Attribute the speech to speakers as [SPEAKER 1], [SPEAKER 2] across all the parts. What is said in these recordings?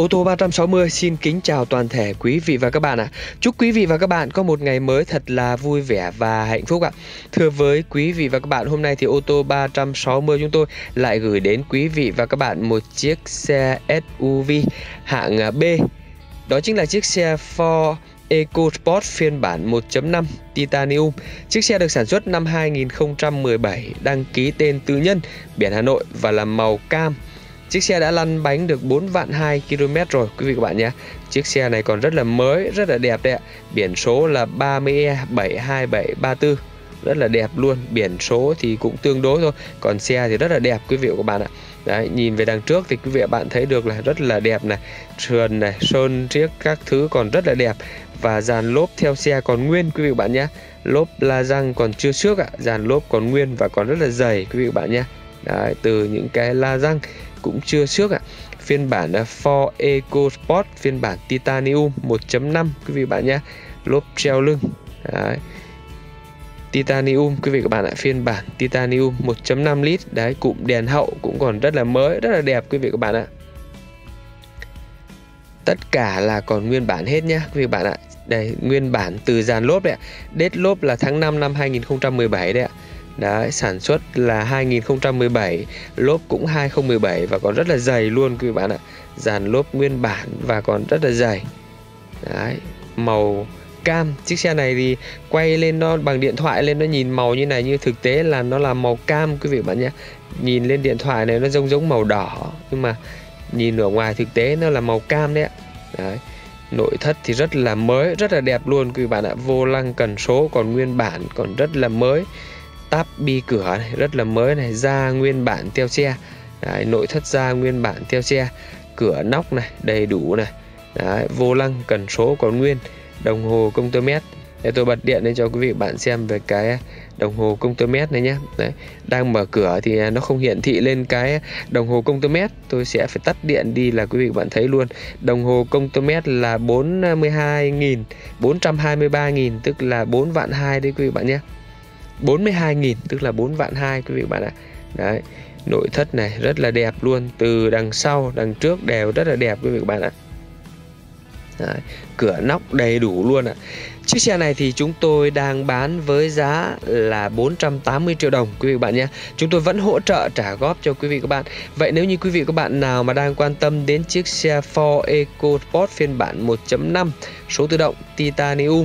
[SPEAKER 1] Ô tô 360 xin kính chào toàn thể quý vị và các bạn ạ. Chúc quý vị và các bạn có một ngày mới thật là vui vẻ và hạnh phúc ạ. Thưa với quý vị và các bạn, hôm nay thì ô tô 360 chúng tôi lại gửi đến quý vị và các bạn một chiếc xe SUV hạng B. Đó chính là chiếc xe Ford EcoSport phiên bản 1.5 Titanium. Chiếc xe được sản xuất năm 2017, đăng ký tên tư nhân, biển Hà Nội và là màu cam. Chiếc xe đã lăn bánh được 4 vạn 2 km rồi quý vị các bạn nhé. Chiếc xe này còn rất là mới, rất là đẹp đấy ạ. Biển số là 30E72734. Rất là đẹp luôn. Biển số thì cũng tương đối thôi, còn xe thì rất là đẹp quý vị và các bạn ạ. Đấy, nhìn về đằng trước thì quý vị và bạn thấy được là rất là đẹp này, sườn này, sơn riếc các thứ còn rất là đẹp. Và dàn lốp theo xe còn nguyên quý vị và bạn nhé. Lốp la răng còn chưa xước ạ, dàn lốp còn nguyên và còn rất là dày quý vị và bạn nhé. Đấy, từ những cái la răng cũng chưa xước ạ. Phiên bản Ford EcoSport phiên bản Titanium 1.5 quý vị bạn nhé. Lốp treo lưng. Đấy. Titanium quý vị các bạn ạ, phiên bản Titanium 1.5 lít. Đấy, cụm đèn hậu cũng còn rất là mới, rất là đẹp quý vị các bạn ạ. Tất cả là còn nguyên bản hết nhá quý vị bạn ạ. Đây, nguyên bản từ dàn lốp đấy ạ. Date lốp là tháng 5 năm 2017 đấy ạ. Đấy, sản xuất là 2017, lốp cũng 2017 và còn rất là dày luôn quý vị bạn ạ. Dàn lốp nguyên bản và còn rất là dày. Đấy, màu cam. Chiếc xe này thì quay lên nó bằng điện thoại lên nó nhìn màu như này, như thực tế là nó là màu cam quý vị bạn nhé. Nhìn lên điện thoại này nó giống màu đỏ, nhưng mà nhìn ở ngoài thực tế nó là màu cam đấy ạ. Đấy. Nội thất thì rất là mới, rất là đẹp luôn quý vị bạn ạ. Vô lăng cần số còn nguyên bản, còn rất là mới. Táp bi cửa này rất là mới này, da nguyên bản theo xe. Đấy, nội thất da nguyên bản theo xe, cửa nóc này đầy đủ này. Đấy, vô lăng cần số còn nguyên, đồng hồ công tơ mét. Để tôi bật điện lên cho quý vị bạn xem về cái đồng hồ công tơ mét này nhé. Đấy, đang mở cửa thì nó không hiển thị lên cái đồng hồ công tơ mét. Tôi sẽ phải tắt điện đi là quý vị bạn thấy luôn. Đồng hồ công tơ mét là 42.000, 423.000 tức là 4 vạn 2 đấy quý vị bạn nhé. 42.000 tức là 4 vạn 2 quý vị bạn ạ. Đấy, nội thất này rất là đẹp luôn, từ đằng sau đằng trước đều rất là đẹp quý vị các bạn ạ. Đấy, cửa nóc đầy đủ luôn ạ. Chiếc xe này thì chúng tôi đang bán với giá là 480 triệu đồng quý vị bạn nhé. Chúng tôi vẫn hỗ trợ trả góp cho quý vị các bạn. Vậy nếu như quý vị các bạn nào mà đang quan tâm đến chiếc xe Ford EcoSport phiên bản 1.5 số tự động Titanium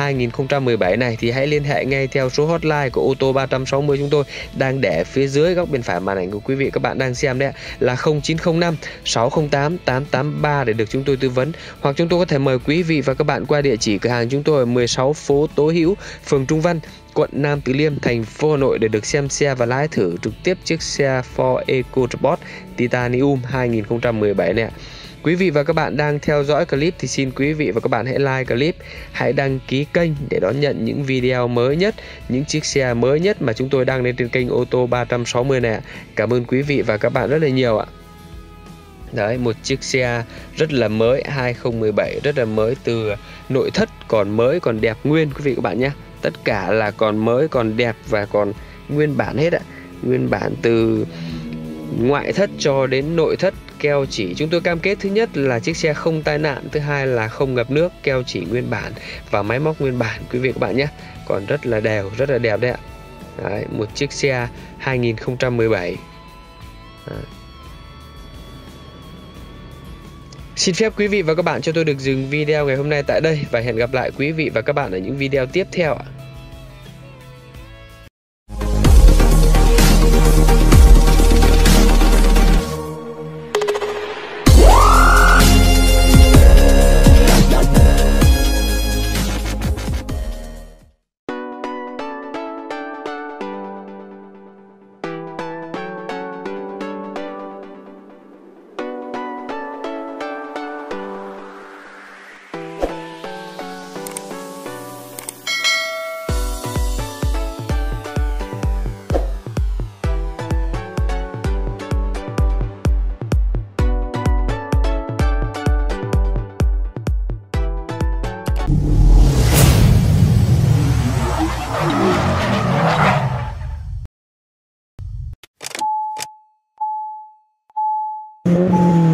[SPEAKER 1] 2017 này thì hãy liên hệ ngay theo số hotline của ô tô 360 chúng tôi đang để phía dưới góc bên phải màn ảnh của quý vị các bạn đang xem đấy, là 0905 608 883 để được chúng tôi tư vấn, hoặc chúng tôi có thể mời quý vị và các bạn qua địa chỉ cửa hàng chúng tôi ở 16 phố Tố Hữu, phường Trung Văn, quận Nam Từ Liêm, thành phố Hà Nội để được xem xe và lái thử trực tiếp chiếc xe Ford EcoSport Titanium 2017 này ạ. Quý vị và các bạn đang theo dõi clip thì xin quý vị và các bạn hãy like clip, hãy đăng ký kênh để đón nhận những video mới nhất, những chiếc xe mới nhất mà chúng tôi đăng lên trên kênh ô tô 360 này. Cảm ơn quý vị và các bạn rất là nhiều ạ. Đấy, một chiếc xe rất là mới 2017, rất là mới, từ nội thất còn mới còn đẹp nguyên quý vị các bạn nhé. Tất cả là còn mới còn đẹp và còn nguyên bản hết ạ. Nguyên bản từ ngoại thất cho đến nội thất, keo chỉ chúng tôi cam kết thứ nhất là chiếc xe không tai nạn, thứ hai là không ngập nước, keo chỉ nguyên bản và máy móc nguyên bản quý vị các bạn nhé. Còn rất là đều, rất là đẹp đấy ạ. Đấy, một chiếc xe 2017. Đấy. Xin phép quý vị và các bạn cho tôi được dừng video ngày hôm nay tại đây và hẹn gặp lại quý vị và các bạn ở những video tiếp theo ạ.
[SPEAKER 2] Mm-hmm.